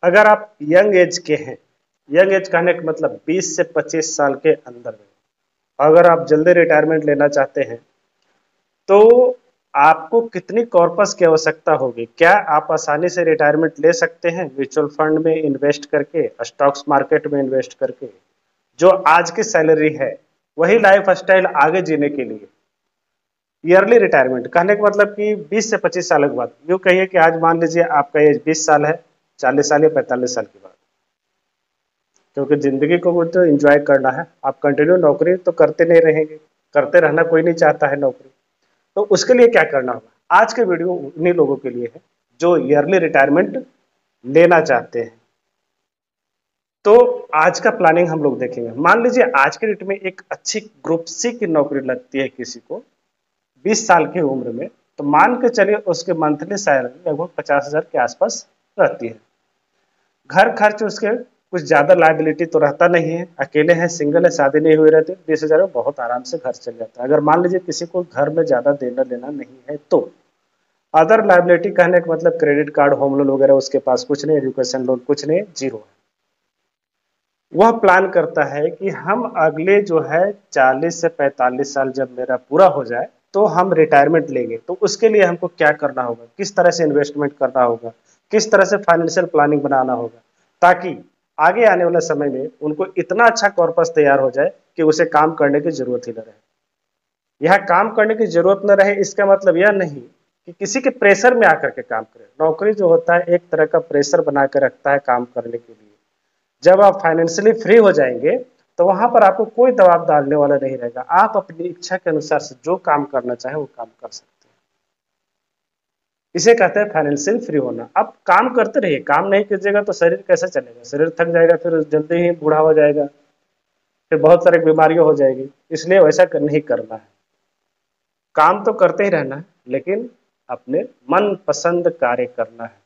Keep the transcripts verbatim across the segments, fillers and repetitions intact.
अगर आप young age के हैं, यंग एज कहने का मतलब बीस से पच्चीस साल के अंदर में, अगर आप जल्दी रिटायरमेंट लेना चाहते हैं तो आपको कितनी कॉर्पस की आवश्यकता होगी? क्या आप आसानी से रिटायरमेंट ले सकते हैं म्यूचुअल फंड में इन्वेस्ट करके, स्टॉक्स मार्केट में इन्वेस्ट करके? जो आज की सैलरी है वही लाइफ स्टाइल आगे जीने के लिए ईयरली रिटायरमेंट कहने का मतलब कि बीस से पच्चीस साल के बाद, यूँ कहिए कि आज मान लीजिए आपका एज बीस साल है, चालीस साल या पैंतालीस साल के बाद, क्योंकि जिंदगी को वो तो एंजॉय करना है। आप कंटिन्यू नौकरी तो करते नहीं रहेंगे, करते रहना कोई नहीं चाहता है नौकरी। तो उसके लिए क्या करना होगा? आज के वीडियो उन्हीं लोगों के लिए है जो ईयरली रिटायरमेंट लेना चाहते हैं। तो आज का प्लानिंग हम लोग देखेंगे। मान लीजिए आज के डेट में एक अच्छी ग्रुप सी की नौकरी लगती है किसी को बीस साल की उम्र में, तो मान के चलिए उसके मंथली सैलरी लगभग पचास हजार के आसपास रहती है। घर खर्च उसके कुछ ज्यादा लाइबिलिटी तो रहता नहीं है, अकेले हैं, सिंगल है, शादी नहीं हुई रहती, बीस हजार में बहुत आराम से घर चल जाता है। अगर मान लीजिए किसी को घर में ज्यादा देना लेना नहीं है तो अदर लाइबिलिटी कहने का मतलब क्रेडिट कार्ड, होम लोन वगैरह उसके पास कुछ नहीं, एजुकेशन लोन कुछ नहीं, जीरो है। वह प्लान करता है कि हम अगले जो है चालीस से पैंतालीस साल जब मेरा पूरा हो जाए तो हम रिटायरमेंट लेंगे। तो उसके लिए हमको क्या करना होगा, किस तरह से इन्वेस्टमेंट करना होगा, किस तरह से फाइनेंशियल प्लानिंग बनाना होगा, ताकि आगे आने वाले समय में उनको इतना अच्छा कॉर्पस तैयार हो जाए कि उसे काम करने की जरूरत ही न रहे। यह काम करने की जरूरत न रहे इसका मतलब यह नहीं कि किसी के प्रेशर में आकर के काम करें। नौकरी जो होता है एक तरह का प्रेशर बना कर रखता है काम करने के लिए। जब आप फाइनेंशियली फ्री हो जाएंगे तो वहां पर आपको कोई दबाव डालने वाला नहीं रहेगा। आप अपनी इच्छा के अनुसार से जो काम करना चाहे वो काम कर सकते हैं। इसे कहते हैं फाइनेंशियल फ्री होना। अब काम करते रहिए, काम नहीं कीजिएगा तो शरीर कैसे चलेगा? शरीर थक जाएगा, फिर जल्दी ही बूढ़ा हो जाएगा, फिर बहुत सारी बीमारियां हो जाएगी। इसलिए वैसा नहीं करना है। काम तो करते ही रहना है लेकिन अपने मन पसंद कार्य करना है।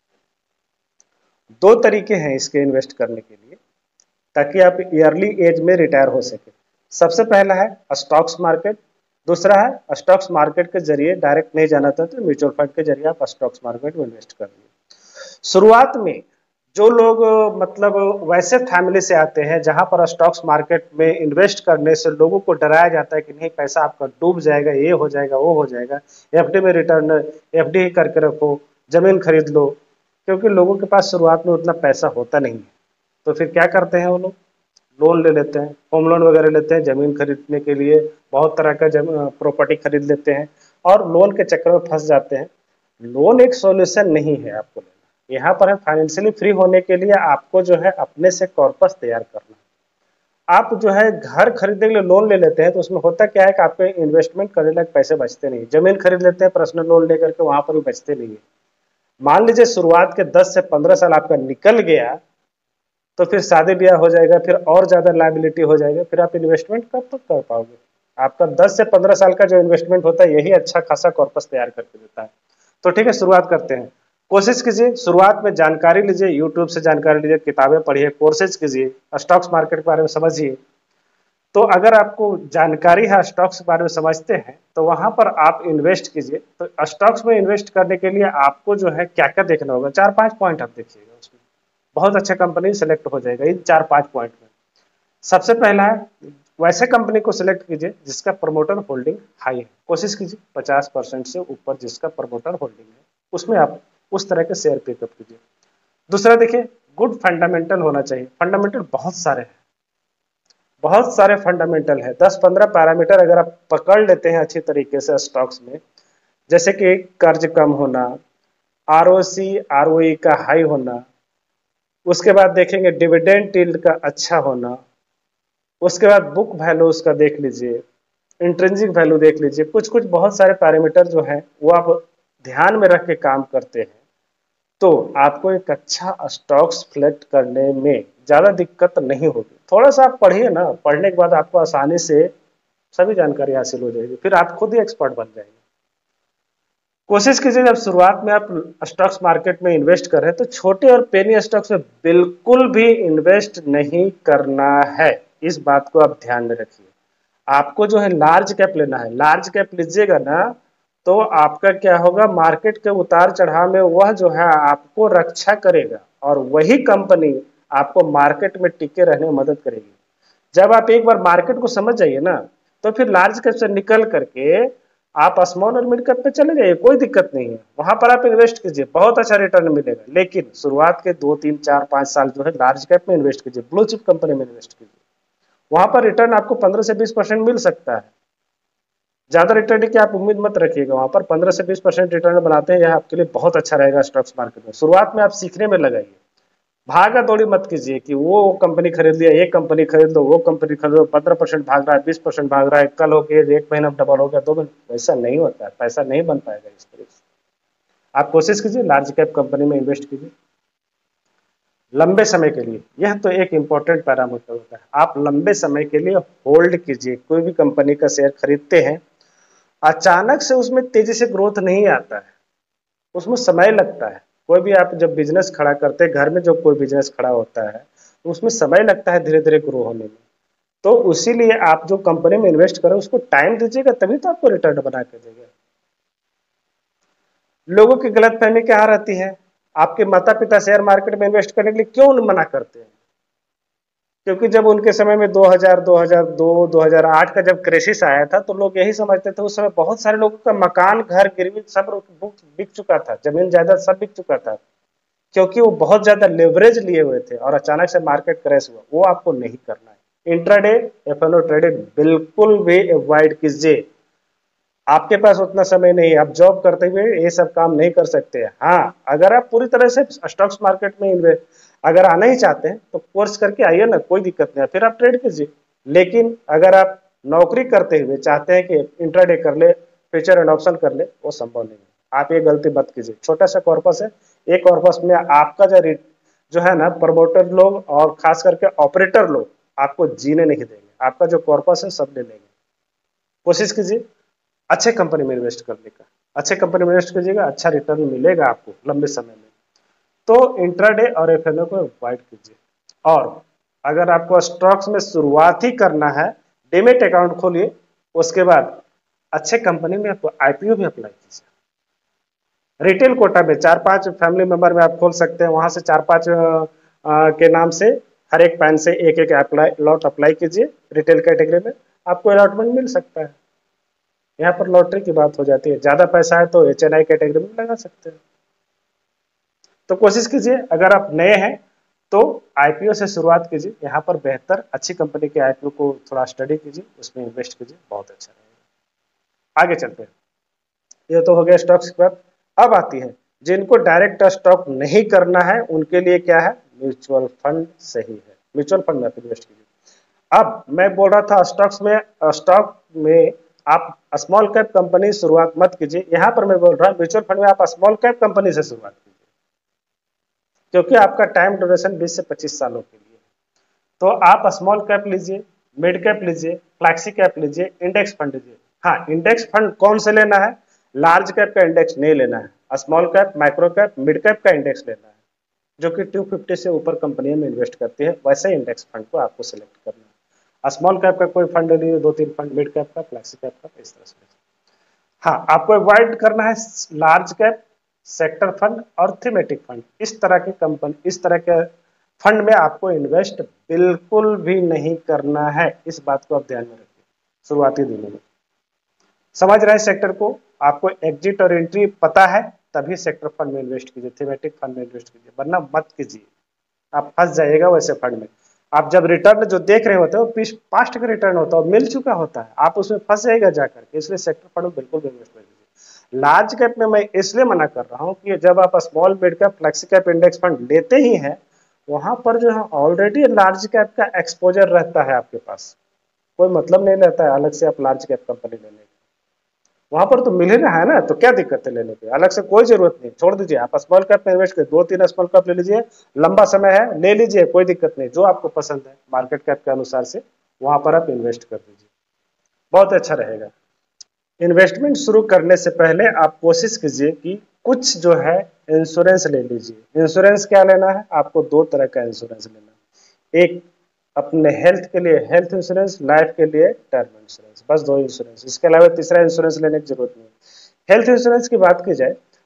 दो तरीके हैं इसके इन्वेस्ट करने के लिए ताकि आप ईयरली एज में रिटायर हो सके। सबसे पहला है स्टॉक्स मार्केट, दूसरा है स्टॉक्स मार्केट के जरिए डायरेक्ट नहीं जाना था तो म्यूचुअल फंड के जरिए आप स्टॉक्स मार्केट में इन्वेस्ट कर दिए। शुरुआत में जो लोग मतलब वैसे फैमिली से आते हैं जहां पर स्टॉक्स मार्केट में इन्वेस्ट करने से लोगों को डराया जाता है कि नहीं पैसा आपका डूब जाएगा, ये हो जाएगा, वो हो जाएगा, एफडी में रिटर्न, एफडी करके रखो, जमीन खरीद लो, क्योंकि लोगों के पास शुरुआत में उतना पैसा होता नहीं है। तो फिर क्या करते हैं वो लोग? लोन ले लेते हैं, होम लोन वगैरह लेते हैं जमीन खरीदने के लिए, बहुत तरह का प्रॉपर्टी खरीद लेते हैं और लोन के चक्कर में फंस जाते हैं। लोन एक सॉल्यूशन नहीं है आपको लेना। यहाँ पर है फाइनेंशियली फ्री होने के लिए आपको जो है अपने से कॉर्पस तैयार करना। आप जो है घर खरीदने के लिए लोन ले लेते हैं तो उसमें होता क्या है कि आपके इन्वेस्टमेंट करने लायक पैसे बचते नहीं। जमीन खरीद लेते हैं पर्सनल लोन लेकर के, वहां पर भी बचते नहीं है। मान लीजिए शुरुआत के दस से पंद्रह साल आपका निकल गया तो फिर शादी ब्याह हो जाएगा, फिर और ज्यादा लायबिलिटी हो जाएगा, फिर आप इन्वेस्टमेंट कब तक कर पाओगे? आपका दस से पंद्रह साल का जो इन्वेस्टमेंट होता है यही अच्छा खासा कॉर्पस तैयार करके देता है। तो ठीक है, शुरुआत करते हैं। कोशिश कीजिए शुरुआत में जानकारी लीजिए, यूट्यूब से जानकारी लीजिए, किताबें पढ़िए, कोर्सेज कीजिए, स्टॉक्स मार्केट के बारे में समझिए। तो अगर आपको जानकारी है, स्टॉक्स के बारे में समझते हैं, तो वहां पर आप इन्वेस्ट कीजिए। तो स्टॉक्स में इन्वेस्ट करने के लिए आपको जो है क्या क्या देखना होगा, चार पांच पॉइंट आप देखिएगा, उसमें बहुत अच्छा कंपनी सेलेक्ट हो जाएगा इन चार पांच पॉइंट में। सबसे पहला है वैसे कंपनी को सिलेक्ट कीजिए जिसका प्रमोटर होल्डिंग हाई है। कोशिश कीजिए पचास परसेंट से ऊपर जिसका प्रमोटर होल्डिंग है उसमें आप उस तरह के शेयर पिकअप कीजिए। दूसरा देखिए, गुड फंडामेंटल होना चाहिए। फंडामेंटल बहुत सारे हैं, बहुत सारे फंडामेंटल है, दस पंद्रह पैरामीटर अगर आप पकड़ लेते हैं अच्छी तरीके से स्टॉक्स में, जैसे कि कर्ज कम होना, आरओसी आरओई का हाई होना, उसके बाद देखेंगे डिविडेंड यील्ड का अच्छा होना, उसके बाद बुक वैल्यू उसका देख लीजिए, इंट्रिंसिक वैल्यू देख लीजिए। कुछ कुछ बहुत सारे पैरामीटर जो है वो आप ध्यान में रख के काम करते हैं तो आपको एक अच्छा स्टॉक्स सिलेक्ट करने में ज़्यादा दिक्कत नहीं होगी। थोड़ा सा आप पढ़िए ना, पढ़ने के बाद आपको आसानी से सभी जानकारी हासिल हो जाएगी, फिर आप खुद ही एक्सपर्ट बन जाएंगे। कोशिश कीजिए जब शुरुआत में आप स्टॉक्स मार्केट में इन्वेस्ट कर रहे हैं तो छोटे और पेनी स्टॉक्स में बिल्कुल भी इन्वेस्ट नहीं करना है। इस बात को आप ध्यान में रखिए। आपको जो है लार्ज कैप लेना है। लार्ज कैप लीजिएगा ना तो आपका क्या होगा, मार्केट के उतार चढ़ाव में वह जो है आपको रक्षा करेगा और वही कंपनी आपको मार्केट में टिके रहने में मदद करेगी। जब आप एक बार मार्केट को समझ जाइए ना, तो फिर लार्ज कैप से निकल करके आप स्मॉल और मिड कैप पे चले जाइए, कोई दिक्कत नहीं है। वहां पर आप इन्वेस्ट कीजिए, बहुत अच्छा रिटर्न मिलेगा। लेकिन शुरुआत के दो तीन चार पांच साल जो है लार्ज कैप में इन्वेस्ट कीजिए, ब्लू चिप कंपनी में इन्वेस्ट कीजिए। वहां पर रिटर्न आपको पंद्रह से बीस परसेंट मिल सकता है। ज्यादा रिटर्न की आप उम्मीद मत रखिएगा, वहां पर पंद्रह से बीस परसेंट रिटर्न बनाते हैं, यह आपके लिए बहुत अच्छा रहेगा स्टॉक्स मार्केट में। शुरुआत में आप सीखने में लगाइए, भागा दौड़ी मत कीजिए कि वो कंपनी खरीद लिया, एक कंपनी खरीद लो, वो कंपनी खरीद लो, पंद्रह परसेंट भाग रहा है, बीस परसेंट भाग रहा है, कल हो गया एक महीना डबल हो गया, दो महीने, वैसा नहीं होता है, पैसा नहीं बन पाएगा इस तरीके से। आप कोशिश कीजिए लार्ज कैप कंपनी में इन्वेस्ट कीजिए लंबे समय के लिए। यह तो एक इंपॉर्टेंट पैरामीटर होता है, आप लंबे समय के लिए होल्ड कीजिए। कोई भी कंपनी का शेयर खरीदते हैं, अचानक से उसमें तेजी से ग्रोथ नहीं आता है, उसमें समय लगता है। कोई भी आप जब बिजनेस खड़ा करते हैं, घर में जब कोई बिजनेस खड़ा होता है तो उसमें समय लगता है धीरे धीरे ग्रो होने में। तो उसीलिए आप जो कंपनी में इन्वेस्ट करें उसको टाइम दीजिएगा, तभी तो आपको रिटर्न बना के देगा। लोगों की गलतफहमी क्या रहती है, आपके माता पिता शेयर मार्केट में इन्वेस्ट करने के लिए क्यों मना करते हैं? क्योंकि जब उनके समय में दो हज़ार, दो हज़ार दो, दो हज़ार आठ का जब क्राइसिस आया था, तो लोग यही समझते थे, उस समय बहुत सारे लोगों का मकान, घर गिरवी सब बिक चुका था, जमीन जायदाद सब बिक चुका था, क्योंकि वो बहुत ज्यादा लेवरेज लिए हुए थे और अचानक से मार्केट क्रैश हुआ। वो आपको नहीं करना है। इंट्राडे, एफएनओ ट्रेडिंग बिल्कुल भी अवॉइड कीजिए। आपके पास उतना समय नहीं है, आप जॉब करते हुए ये सब काम नहीं कर सकते। हाँ, अगर आप पूरी तरह से स्टॉक्स मार्केट में इन्वेस्ट अगर आना ही चाहते हैं तो कोर्स करके आइए ना, कोई दिक्कत नहीं है, फिर आप ट्रेड कीजिए। लेकिन अगर आप नौकरी करते हुए चाहते हैं कि इंट्राडे कर ले, फ्यूचर एंड ऑप्शन कर ले, वो संभव नहीं है। आप ये गलती मत कीजिए। छोटा सा कॉर्पस है, एक कॉर्पस में आपका जो जो है ना, प्रमोटर लोग और खास करके ऑपरेटर लोग आपको जीने नहीं देंगे। आपका जो कॉर्पस है सब ले लेंगे। कोशिश कीजिए अच्छे कंपनी में इन्वेस्ट करने का, अच्छे कंपनी में इन्वेस्ट कीजिएगा, अच्छा रिटर्न मिलेगा आपको लंबे समय में। तो इंट्राडे और एफएनओ को अवॉइड कीजिए। और अगर आपको स्टॉक्स में शुरुआत ही करना है, डीमैट अकाउंट खोलिए, उसके बाद अच्छे कंपनी में आपको आईपीओ भी अप्लाई कीजिए। रिटेल कोटा में चार पांच फैमिली मेंबर में आप खोल सकते हैं, वहां से चार पांच के नाम से हर एक पैन से एक एक अप्लाई लॉट अप्लाई कीजिए। रिटेल कैटेगरी में आपको अलॉटमेंट मिल सकता है। यहाँ पर लॉटरी की बात हो जाती है, ज्यादा पैसा है तो एच एन आई कैटेगरी में लगा सकते हैं। तो कोशिश कीजिए, अगर आप नए हैं तो आईपीओ से शुरुआत कीजिए। यहाँ पर बेहतर अच्छी कंपनी के आईपीओ को थोड़ा स्टडी कीजिए, उसमें इन्वेस्ट कीजिए, बहुत अच्छा रहेगा। आगे चलते हैं। ये तो हो गया स्टॉक्स की बात। अब आती है जिनको डायरेक्ट स्टॉक नहीं करना है, उनके लिए क्या है, म्यूचुअल फंड सही है। म्यूचुअल फंड में इन्वेस्ट कीजिए। अब मैं बोल रहा था स्टॉक्स में, स्टॉक में आप स्मॉल कैप कंपनी शुरुआत मत कीजिए। यहां पर मैं बोल रहा हूं म्यूचुअल फंड में आप स्मॉल कैप कंपनी से शुरुआत कीजिए, क्योंकि आपका टाइम ड्यूरेशन बीस से पच्चीस सालों के लिए। तो आप स्मॉल कैप लीजिए, मिड कैप लीजिए, फ्लैक्सी कैप लीजिए, इंडेक्स फंड लीजिए। हाँ, इंडेक्स फंड कौन से लेना है, लार्ज कैप का इंडेक्स नहीं लेना है, small cap, micro cap, mid cap का इंडेक्स लेना है, जो कि दो सौ पचास से ऊपर कंपनियां में इन्वेस्ट करती है। वैसे इंडेक्स फंड को आपको सिलेक्ट करना है। स्मॉल कैप का कोई फंड नहीं, दो तीन फंड, मिड कैप का, फ्लैक्सी कैप का, इस तरह से। हाँ, आपको अवॉइड करना है लार्ज कैप, सेक्टर फंड और थीमेटिक फंड। इस तरह के कंपनी, इस तरह के फंड में आपको इन्वेस्ट बिल्कुल भी नहीं करना है। इस बात को आप ध्यान में रखिए शुरुआती दिनों में। समझ रहे हैं सेक्टर को, आपको एग्जिट और एंट्री पता है, तभी सेक्टर फंड में इन्वेस्ट कीजिए, थीमेटिक फंड में इन्वेस्ट कीजिए, वरना मत कीजिए, आप फंस जाइएगा वैसे फंड में। आप जब रिटर्न जो देख रहे होते हो पास्ट का रिटर्न होता है, मिल चुका होता है, आप उसमें फंस जाएगा जाकर के। इसलिए सेक्टर फंड में बिल्कुल भी इन्वेस्ट नहीं कीजिए। लार्ज कैप में मैं इसलिए मना कर रहा हूँ कि जब आप small, mid cap, flexi cap index fund लेते ही हैं, वहां पर जो है ऑलरेडी लार्ज कैप का एक्सपोजर रहता है आपके पास, कोई मतलब नहीं रहता है अलग से आप लार्ज कैप कंपनी लेने। वहां पर तो मिल ही रहा है ना, तो क्या दिक्कत है लेने की, अलग से कोई जरूरत नहीं। छोड़ दीजिए, आप स्मॉल कैप में इन्वेस्ट करिए, दो तीन स्मॉल कैप ले लीजिए, लंबा समय है ले लीजिए, कोई दिक्कत नहीं। जो आपको पसंद है मार्केट कैप के अनुसार से वहां पर आप इन्वेस्ट कर दीजिए, बहुत अच्छा रहेगा। इन्वेस्टमेंट शुरू करने से पहले आप कोशिश कीजिए कि कुछ जो है इंश्योरेंस ले लीजिए। इंश्योरेंस क्या लेना है, आपको दो तरह का इंश्योरेंस लेना है। एक अपने हेल्थ के लिए हेल्थ इंश्योरेंस, लाइफ के लिए टर्म इंश्योरेंस, बस दो इंश्योरेंस। इसके अलावा तीसरा इंश्योरेंस लेने की जरूरत नहीं। हेल्थ इंश्योरेंस की बात की जाए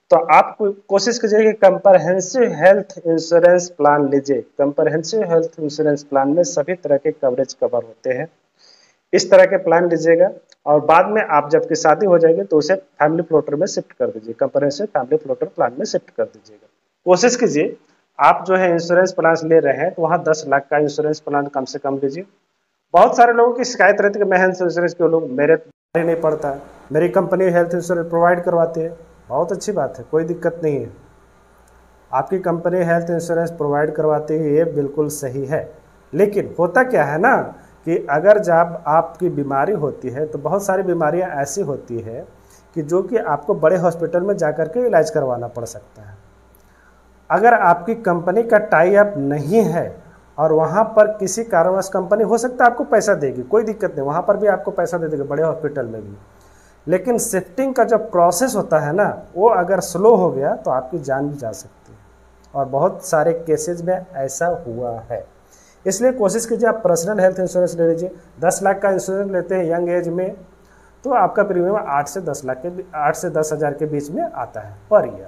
तो आप को- कोशिश कीजिए कि कंप्रहेंसिव हेल्थ इंश्योरेंस प्लान लीजिए। कंप्रहेंसिव हेल्थ इंश्योरेंस प्लान में सभी तरह के कवरेज कवर होते हैं। इस तरह के प्लान लीजिएगा और बाद में आप जबकि शादी हो जाएगी तो उसे फैमिली फ्लोटर में शिफ्ट कर दीजिए, कंप्रहेंसिव फैमिली फ्लोटर प्लान में शिफ्ट कर दीजिएगा। कोशिश कीजिए आप जो है इंश्योरेंस प्लान ले रहे हैं तो वहाँ दस लाख का इंश्योरेंस प्लान कम से कम लीजिए। बहुत सारे लोगों की शिकायत रहती है कि मैं हेल्थ इंश्योरेंस क्यों लूँ, मेरे ही नहीं पड़ता है, मेरी कंपनी हेल्थ इंश्योरेंस प्रोवाइड करवाती है। बहुत अच्छी बात है, कोई दिक्कत नहीं है, आपकी कंपनी हेल्थ इंश्योरेंस प्रोवाइड करवाती है, ये बिल्कुल सही है। लेकिन होता क्या है ना कि अगर जब आपकी बीमारी होती है तो बहुत सारी बीमारियां ऐसी होती है कि जो कि आपको बड़े हॉस्पिटल में जाकर के इलाज करवाना पड़ सकता है। अगर आपकी कंपनी का टाई अप नहीं है और वहाँ पर किसी कारणवश कंपनी हो सकता है आपको पैसा देगी, कोई दिक्कत नहीं, वहाँ पर भी आपको पैसा दे देगी, बड़े हॉस्पिटल में भी। लेकिन शिफ्टिंग का जो प्रोसेस होता है ना वो अगर स्लो हो गया तो आपकी जान भी जा सकती है, और बहुत सारे केसेज में ऐसा हुआ है। इसलिए कोशिश कीजिए आप पर्सनल हेल्थ इंश्योरेंस ले लीजिए। दस लाख का इंश्योरेंस लेते हैं यंग एज में तो आपका प्रीमियम आठ से दस लाख के आठ से दस हज़ार के बीच में आता है पर ईयर।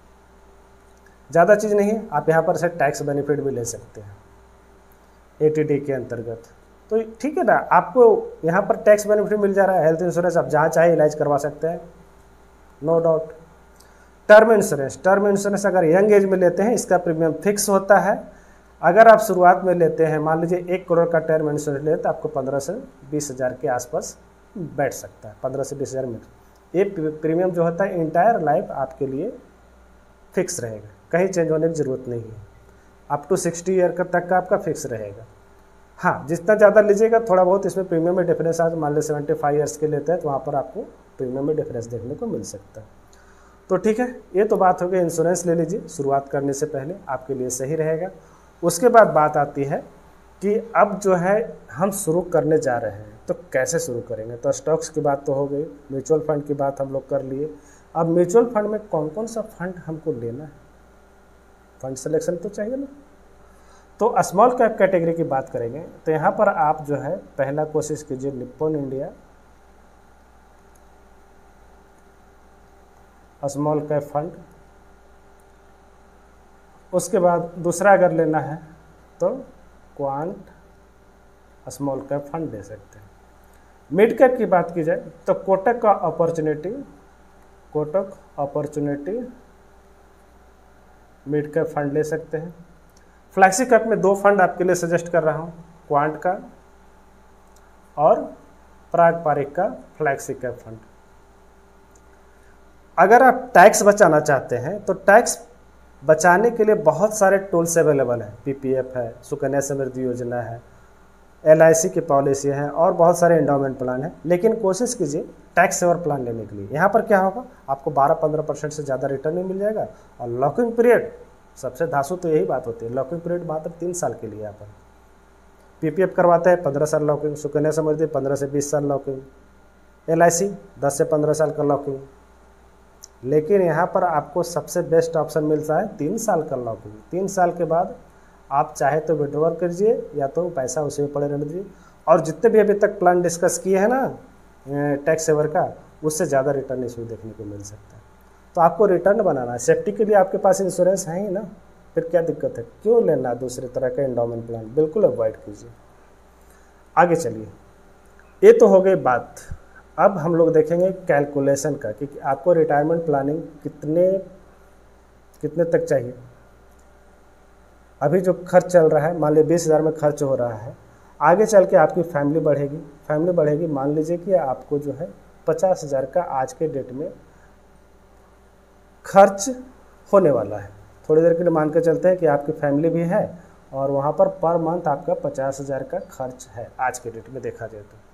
ज़्यादा चीज़ नहीं, आप यहाँ पर से टैक्स बेनिफिट भी ले सकते हैं ए टी डी के अंतर्गत, तो ठीक है ना, आपको यहाँ पर टैक्स बेनिफिट मिल जा रहा है। हेल्थ इंश्योरेंस आप जहाँ चाहे इलाज करवा सकते हैं, no doubt. Term insurance, term insurance अगर यंग एज में लेते हैं इसका प्रीमियम फिक्स होता है। अगर आप शुरुआत में लेते हैं, मान लीजिए एक करोड़ का टर्म इंश्योरेंस लेते तो आपको पंद्रह से बीस हज़ार के आसपास बैठ सकता है, पंद्रह से बीस हज़ार में। ये प्रीमियम जो होता है इंटायर लाइफ आपके लिए फिक्स रहेगा, कहीं चेंज होने की ज़रूरत नहीं है, अप टू सिक्सटी ईयर का तक का आपका फिक्स रहेगा। हाँ, जितना ज़्यादा लीजिएगा थोड़ा बहुत इसमें प्रीमियम में डिफरेंस आज मान लीजिए सेवेंटी फाइव ईयर्स के लेते हैं तो वहाँ पर आपको प्रीमियम में डिफरेंस देखने को मिल सकता है। तो ठीक है, ये तो बात हो गई, इंश्योरेंस ले लीजिए शुरुआत करने से पहले, आपके लिए सही रहेगा। उसके बाद बात आती है कि अब जो है हम शुरू करने जा रहे हैं तो कैसे शुरू करेंगे। तो स्टॉक्स की बात तो हो गई, म्यूचुअल फंड की बात हम लोग कर लिए। अब म्यूचुअल फंड में कौन कौन सा फंड हमको लेना है, फंड सिलेक्शन तो चाहिए ना। तो स्मॉल कैप कैटेगरी की बात करेंगे तो यहाँ पर आप जो है पहला कोशिश कीजिए Nippon India small cap fund. उसके बाद दूसरा अगर लेना है तो क्वांट स्मॉल कैप फंड ले सकते हैं। मिड कैप की बात की जाए तो कोटक का opportunity, Kotak opportunity mid cap fund ले सकते हैं। फ्लैक्सी कैप में दो फंड आपके लिए सजेस्ट कर रहा हूँ, क्वांट का और प्राग पारिक का फ्लैक्सी कैप फंड। अगर आप टैक्स बचाना चाहते हैं तो टैक्स बचाने के लिए बहुत सारे टूल्स अवेलेबल हैं, पी पी एफ है, सुकन्या समृद्धि योजना है, एल आई सी की पॉलिसी है और बहुत सारे एंडोमेंट प्लान हैं। लेकिन कोशिश कीजिए टैक्स सेवर प्लान लेने के लिए। यहाँ पर क्या होगा, आपको बारह पंद्रह परसेंट से ज़्यादा रिटर्न नहीं मिल जाएगा और लॉकिंग पीरियड सबसे धांसू तो यही बात होती है, लॉकिंग पीरियड मात्र तीन साल के लिए। यहाँ पर पी पी एफ करवाते हैं पंद्रह साल लॉकिंग, सुकन्या समृद्धि पंद्रह से बीस साल लॉकिंग, एल आई सी दस से पंद्रह साल का लॉकिंग। लेकिन यहाँ पर आपको सबसे बेस्ट ऑप्शन मिलता है तीन साल का लॉकिंग। तीन साल के बाद आप चाहे तो विड्रॉल करिए या तो पैसा उसी में पड़े रहने दीजिए, और जितने भी अभी तक प्लान डिस्कस किए हैं ना टैक्स सेवर का, उससे ज़्यादा रिटर्न इसमें देखने को मिल सकता है। तो आपको रिटर्न बनाना है, सेफ्टी के लिए आपके पास इंश्योरेंस है ही ना, फिर क्या दिक्कत है, क्यों लेना दूसरे तरह का एंडोमेंट प्लान, बिल्कुल अवॉइड कीजिए। आगे चलिए, ये तो हो गई बात। अब हम लोग देखेंगे कैलकुलेशन का कि आपको रिटायरमेंट प्लानिंग कितने कितने तक चाहिए। अभी जो खर्च चल रहा है, मान लीजिए बीस हज़ार में खर्च हो रहा है, आगे चल के आपकी फैमिली बढ़ेगी, फैमिली बढ़ेगी मान लीजिए कि आपको जो है पचास हज़ार का आज के डेट में खर्च होने वाला है। थोड़ी देर के लिए मान के चलते हैं कि आपकी फैमिली भी है और वहाँ पर पर मंथ आपका पचास हज़ार का खर्च है आज के डेट में देखा जाए तो।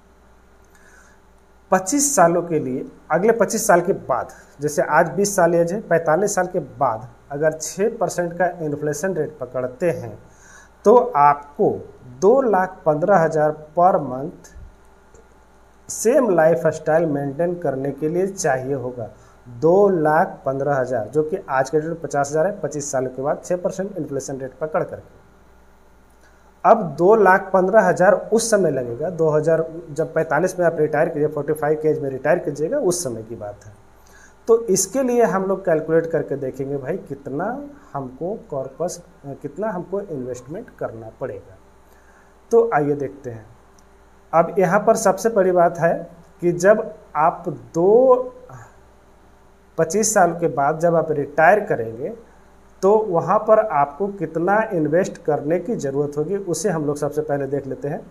पच्चीस सालों के लिए, अगले पच्चीस साल के बाद, जैसे आज बीस साल एज है, पैंतालीस साल के बाद अगर छः परसेंट का इन्फ्लेशन रेट पकड़ते हैं तो आपको दो लाख पंद्रह हज़ार पर month same lifestyle maintain करने के लिए चाहिए होगा। दो लाख पंद्रह हज़ार जो कि आज के डेट में पचास हज़ार है, पच्चीस साल के बाद छः परसेंट इन्फ्लेशन रेट पकड़ करके अब दो लाख पंद्रह हज़ार उस समय लगेगा, दो हज़ार जब पैंतालीस में आप रिटायर कीजिए, फोर्टी फाइव के एज में रिटायर कीजिएगा, उस समय की बात है। तो इसके लिए हम लोग कैलकुलेट करके देखेंगे भाई कितना हमको कॉर्पस, कितना हमको इन्वेस्टमेंट करना पड़ेगा। तो आइए देखते हैं। अब यहाँ पर सबसे बड़ी बात है कि जब आप दो पच्चीस साल के बाद जब आप रिटायर करेंगे तो वहाँ पर आपको कितना इन्वेस्ट करने की ज़रूरत होगी, उसे हम लोग सबसे पहले देख लेते हैं।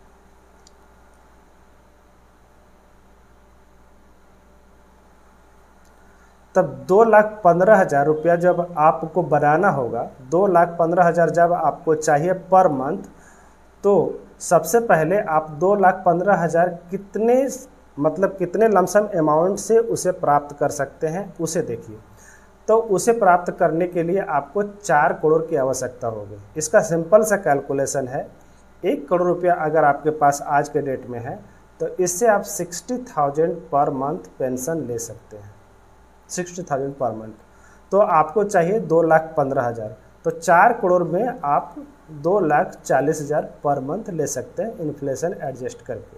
तब दो लाख पंद्रह हज़ार रुपया जब आपको बनाना होगा, दो लाख पंद्रह हज़ार जब आपको चाहिए पर मंथ, तो सबसे पहले आप दो लाख पंद्रह हज़ार कितने मतलब कितने लमसम अमाउंट से उसे प्राप्त कर सकते हैं उसे देखिए। तो उसे प्राप्त करने के लिए आपको चार करोड़ की आवश्यकता होगी। इसका सिंपल सा कैलकुलेशन है, एक करोड़ रुपया अगर आपके पास आज के डेट में है तो इससे आप सिक्सटी थाउजेंड पर मंथ पेंशन ले सकते हैं, सिक्सटी थाउजेंड पर मंथ। तो आपको चाहिए दो लाख पंद्रह हज़ार, तो चार करोड़ में आप दो लाख चालीस हज़ार पर मंथ ले सकते हैं इन्फ्लेशन एडजस्ट करके,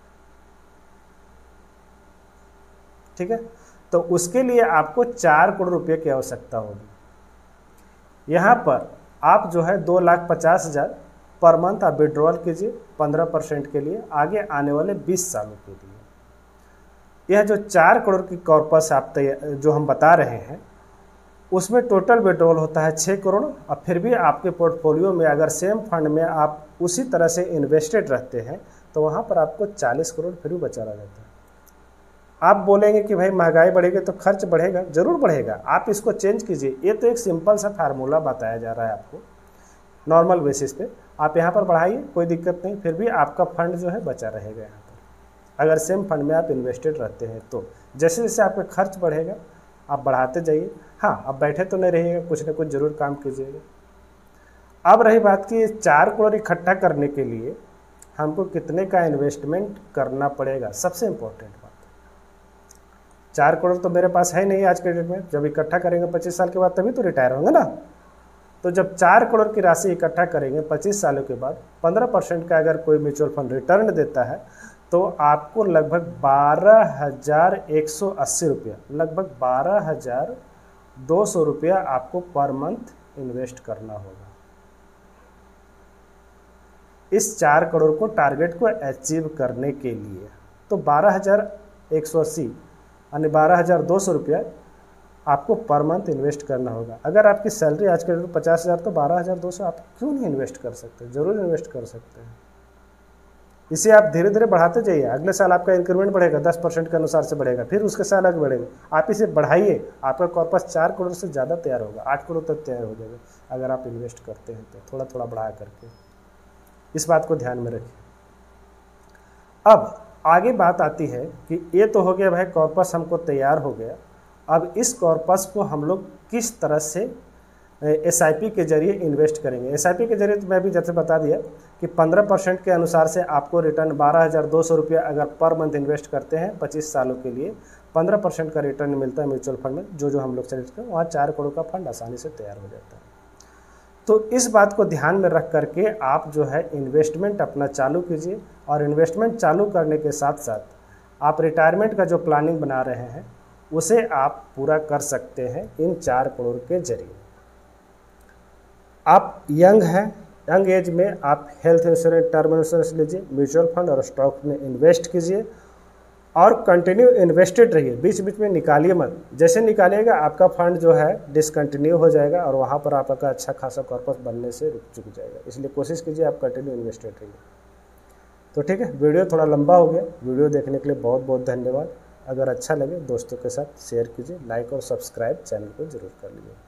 ठीक है। तो उसके लिए आपको चार करोड़ रुपये की आवश्यकता होगी। यहाँ पर आप जो है दो लाख पचास हज़ार पर मंथ आप विड्रॉल कीजिए पंद्रह परसेंट के लिए आगे आने वाले बीस सालों के लिए। यह जो चार करोड़ की कॉर्पस आप जो हम बता रहे हैं उसमें टोटल विड्रॉल होता है छः करोड़, और फिर भी आपके पोर्टफोलियो में अगर सेम फंड में आप उसी तरह से इन्वेस्टेड रहते हैं तो वहाँ पर आपको चालीस करोड़ फिर भी बचा रह जाता है। आप बोलेंगे कि भाई महंगाई बढ़ेगी तो खर्च बढ़ेगा, ज़रूर बढ़ेगा, आप इसको चेंज कीजिए। ये तो एक सिंपल सा फार्मूला बताया जा रहा है आपको नॉर्मल बेसिस पे, आप यहाँ पर बढ़ाइए कोई दिक्कत नहीं, फिर भी आपका फंड जो है बचा रहेगा यहाँ पर अगर सेम फंड में आप इन्वेस्टेड रहते हैं। तो जैसे जैसे आपका खर्च बढ़ेगा आप बढ़ाते जाइए। हाँ, अब बैठे तो नहीं रहिएगा, कुछ ना कुछ ज़रूर काम कीजिएगा। अब रही बात कि चार करोड़ इकट्ठा करने के लिए हमको कितने का इन्वेस्टमेंट करना पड़ेगा, सबसे इम्पोर्टेंट बात। चार करोड़ तो मेरे पास है नहीं आज के डेट में, जब इकट्ठा करेंगे पच्चीस साल के बाद तभी तो रिटायर होंगे ना। तो जब चार करोड़ की राशि इकट्ठा करेंगे पच्चीस सालों के बाद, पंद्रह परसेंट का अगर कोई म्यूचुअल फंड रिटर्न देता है तो आपको लगभग बारह हज़ार एक सौ अस्सी रुपया, लगभग बारह हज़ार दो सौ रुपया आपको पर मंथ इन्वेस्ट करना होगा इस चार करोड़ को टारगेट को अचीव करने के लिए। तो बारह हज़ार एक सौ अस्सी यानी बारह हज़ार दो सौ रुपया आपको पर मंथ इन्वेस्ट करना होगा। अगर आपकी सैलरी आज के डेट में पचास हज़ार तो बारह हज़ार दो सौ आप क्यों नहीं इन्वेस्ट कर सकते, ज़रूर इन्वेस्ट कर सकते हैं। इसे आप धीरे धीरे बढ़ाते जाइए। अगले साल आपका इंक्रीमेंट बढ़ेगा, दस परसेंट के अनुसार से बढ़ेगा, फिर उसके साल आगे बढ़ेगा। आप इसे बढ़ाइए, आपका कॉर्पस चार करोड़ से ज़्यादा तैयार होगा, आठ करोड़ तक तैयार हो जाएगा अगर आप इन्वेस्ट करते हैं तो, थोड़ा थोड़ा बढ़ा करके। इस बात को ध्यान में रखिए। अब आगे बात आती है कि ये तो हो गया भाई कॉर्पस हमको तैयार हो गया। अब इस कॉर्पस को हम लोग किस तरह से एस आई पी के जरिए इन्वेस्ट करेंगे। एस आई पी के जरिए तो मैं भी जैसे बता दिया कि पंद्रह परसेंट के अनुसार से आपको रिटर्न बारह हज़ार दो सौ रुपया अगर पर मंथ इन्वेस्ट करते हैं पच्चीस सालों के लिए, पंद्रह परसेंट का रिटर्न मिलता है म्यूचुअल फंड में, जो जो हम लोग सेलेक्ट करें वहाँ चार करोड़ का फंड आसानी से तैयार हो जाता है। तो इस बात को ध्यान में रख करके आप जो है इन्वेस्टमेंट अपना चालू कीजिए, और इन्वेस्टमेंट चालू करने के साथ साथ आप रिटायरमेंट का जो प्लानिंग बना रहे हैं उसे आप पूरा कर सकते हैं इन चार करोड़ के जरिए। आप यंग हैं, यंग एज में आप हेल्थ इंश्योरेंस, टर्म इंश्योरेंस लीजिए, म्यूचुअल फंड और स्टॉक में इन्वेस्ट कीजिए और कंटिन्यू इन्वेस्टेड रहिए, बीच बीच में निकालिए मत। जैसे निकालिएगा आपका फंड जो है डिसकंटिन्यू हो जाएगा और वहाँ पर आपका अच्छा खासा कॉर्पस बनने से रुक चुक जाएगा। इसलिए कोशिश कीजिए आप कंटिन्यू इन्वेस्टेड रहिए। तो ठीक है, वीडियो थोड़ा लंबा हो गया। वीडियो देखने के लिए बहुत बहुत धन्यवाद। अगर अच्छा लगे दोस्तों के साथ शेयर कीजिए, लाइक और सब्सक्राइब चैनल को जरूर कर लीजिए।